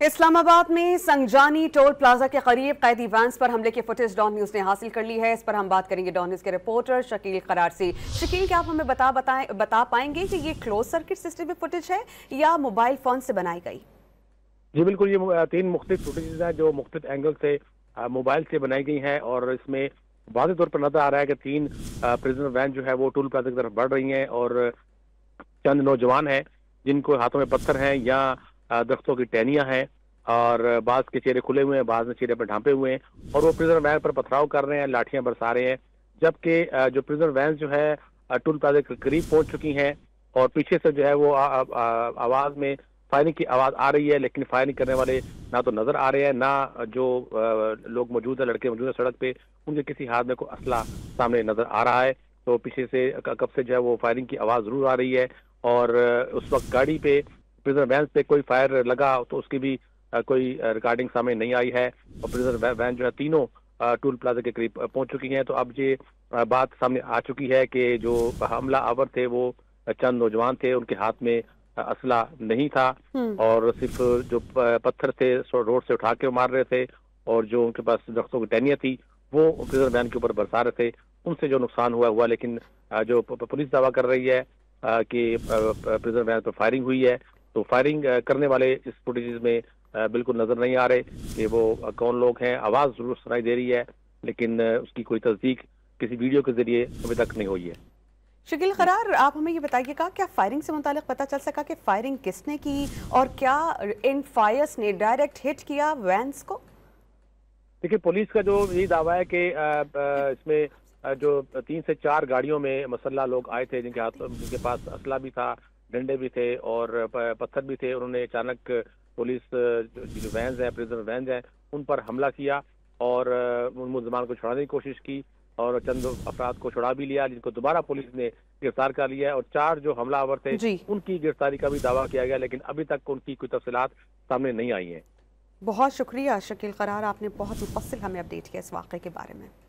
इस्लामाबाद में संजानी toll plaza के करीब कैदी वैन्स पर हमले की फुटेज डॉन न्यूज ने हासिल कर ली है। इस पर हम बात करेंगे डॉन न्यूज के रिपोर्टर शकील करार से। शकील, क्या आप हमें बता पाएंगे कि ये क्लोज सर्किट सिस्टम की फुटेज है या मोबाइल फोन से बनाई गई? जी बिल्कुल, ये 3 मुख्तलिफ फुटेज हैं जो मुख्तलिफ एंगल से मोबाइल से बनाई गई हैं और इसमें वाज़ेह तौर पर नजर आ रहा है कि 3 प्रिजनर वैन जो है वो टोल प्लाजा की तरफ बढ़ रही हैं और चंद नौजवान हैं जिनको हाथों में पत्थर हैं या दरख्तों की टहनियां हैं और बाज के चेहरे खुले हुए हैं, बाज ने चेहरे पर ढांपे हुए हैं और वो प्रिजनर वैन पर पथराव कर रहे हैं, लाठियां बरसा रहे हैं। जबकि जो प्रिजनर वैन जो है टोल प्लाजा के करीब पहुंच चुकी हैं और पीछे से जो है वो आवाज में फायरिंग की आवाज आ रही है, लेकिन फायरिंग करने वाले ना तो नजर आ रहे हैं, ना जो लोग मौजूद है, लड़के मौजूद है सड़क पे, उनके किसी हाथ में कोई असला सामने नजर आ रहा है। तो पीछे से कब से जो है वो फायरिंग की आवाज जरूर आ रही है और उस वक्त गाड़ी पे प्रिजनर वैन पे कोई फायर लगा तो उसकी भी कोई रिकॉर्डिंग सामने नहीं आई है और प्रिजनर वैन जो है तीनों टोल प्लाजा के करीब पहुंच चुकी हैं। तो अब ये बात सामने आ चुकी है कि जो हमला आवर थे वो चंद नौजवान थे, उनके हाथ में असला नहीं था और सिर्फ जो पत्थर थे रोड से उठा के मार रहे थे और जो उनके पास दरख्तों की टहनियां थी वो प्रिजनर वैन के ऊपर बरसा रहे थे। उनसे जो नुकसान हुआ, लेकिन जो पुलिस दावा कर रही है कि प्रिजनर वैन पर फायरिंग हुई है, तो फायरिंग करने वाले इस फुटेज में बिल्कुल नजर नहीं आ रहे कि वो कौन लोग हैं। आवाज जरूर सुनाई दे रही है लेकिन उसकी कोई तस्दीक किसी वीडियो के जरिए अभी तक नहीं हुई है। शकील करार, आप हमें ये बताइएगा, क्या फायरिंग से मुतालिक पता चल सका कि फायरिंग किसने की और क्या इन फायर्स ने डायरेक्ट हिट किया वैन्स को? देखिए, पुलिस का जो यही दावा है कि इसमें जो 3 से 4 गाड़ियों में मसल्ला लोग आए थे जिनके पास असला भी था, डंडे भी थे और पत्थर भी थे। उन्होंने अचानक पुलिस जो वैन्स हैं, प्रिजनर वैन्स हैं, उन पर हमला किया और उन मुलजमान को छुड़ाने की कोशिश की और चंद अफराद को छुड़ा भी लिया, जिनको दोबारा पुलिस ने गिरफ्तार कर लिया है और 4 जो हमलावर थे उनकी गिरफ्तारी का भी दावा किया गया, लेकिन अभी तक उनकी कोई तफसीलात सामने नहीं आई हैं। बहुत शुक्रिया शकील करार, आपने बहुत मुफस्सिल हमें अपडेट किया इस वाक़े के बारे में।